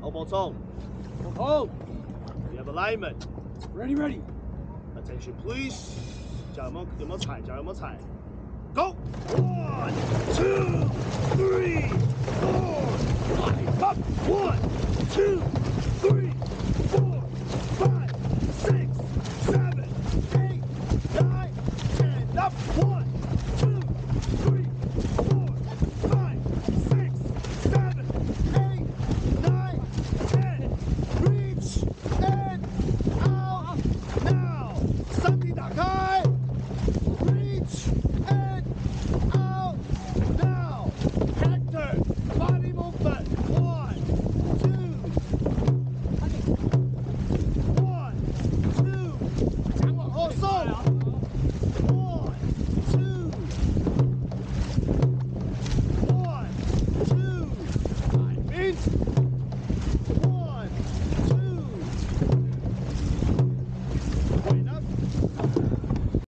elbow 冲 Hold. We have alignment. Ready, ready. Attention, please. 脚有没有踩？脚有没有踩 ？Go. 1, 2, 3, 4, 5. Up. 1, 2, 3, 4, 5, 6, 7, 8, 9, 10. Up. 1, 2, 3, 4, 5, 6, 7, 8, 9, 10. Reach and out now. 身体打开。Reach and out now. Actor body movement. 1, 2. 1, 2. 脚往后送。1, 2. 1, 2. 海明。